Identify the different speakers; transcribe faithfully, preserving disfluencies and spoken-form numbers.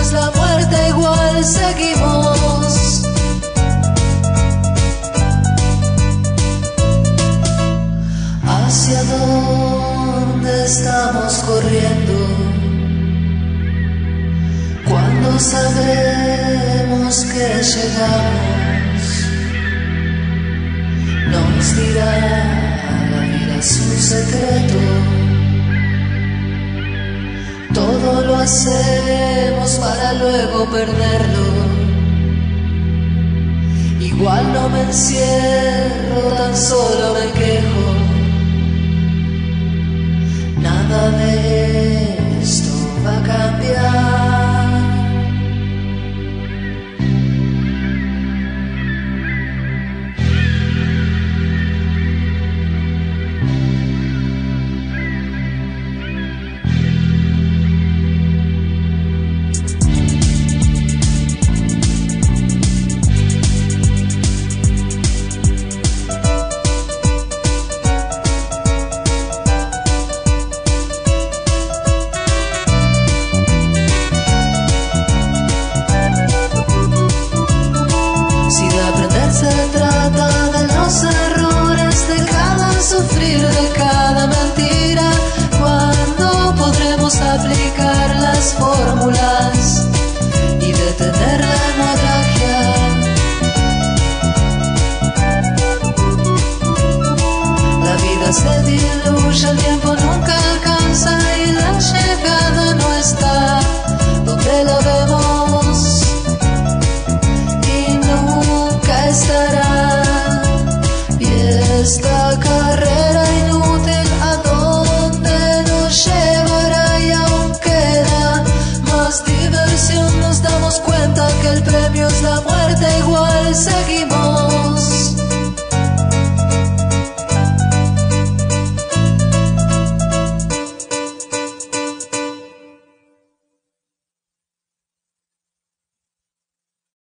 Speaker 1: es la muerte, igual seguimos. ¿Hacia dónde estamos corriendo? Cuando sabremos que llegamos, nos dirá la vida su secreto. Todo lo hacemos para luego perderlo. Igual no me encierro, tan solo me quejo. Nada de esto va a cambiar. Se trata de los errores, de cada sufrir, de cada mentira. ¿Cuándo podremos aplicar las fórmulas y detener la hemorragia? La vida se diluye, el tiempo nunca alcanza y la llegada no está donde la vemos. Estará, y esta carrera inútil a dónde nos llevará, y aún queda más diversión. Nos damos cuenta que el premio es la muerte, igual seguimos.